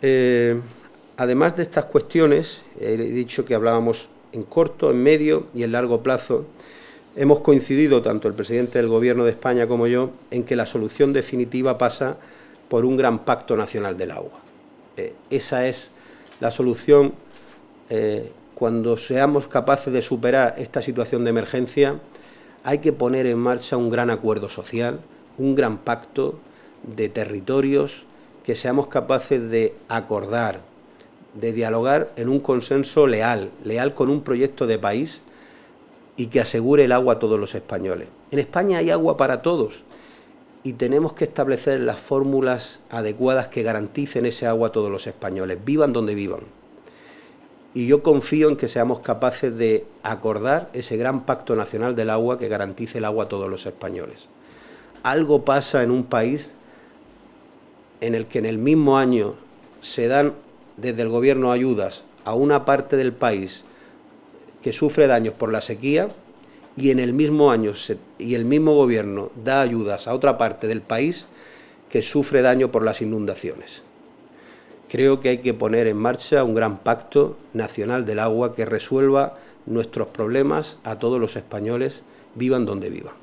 Además de estas cuestiones, he dicho que hablábamos en corto, en medio y en largo plazo. Hemos coincidido, tanto el presidente del Gobierno de España como yo, en que la solución definitiva pasa por un gran pacto nacional del agua. Esa es la solución. Cuando seamos capaces de superar esta situación de emergencia, hay que poner en marcha un gran acuerdo social, un gran pacto de territorios, que seamos capaces de acordar, de dialogar en un consenso leal con un proyecto de país y que asegure el agua a todos los españoles. En España hay agua para todos y tenemos que establecer las fórmulas adecuadas que garanticen ese agua a todos los españoles, vivan donde vivan. Y yo confío en que seamos capaces de acordar ese gran pacto nacional del agua que garantice el agua a todos los españoles. Algo pasa en un país en el que en el mismo año se dan desde el Gobierno ayudas a una parte del país que sufre daños por la sequía, y en el mismo año el mismo Gobierno da ayudas a otra parte del país que sufre daño por las inundaciones. Creo que hay que poner en marcha un gran pacto nacional del agua que resuelva nuestros problemas a todos los españoles, vivan donde vivan.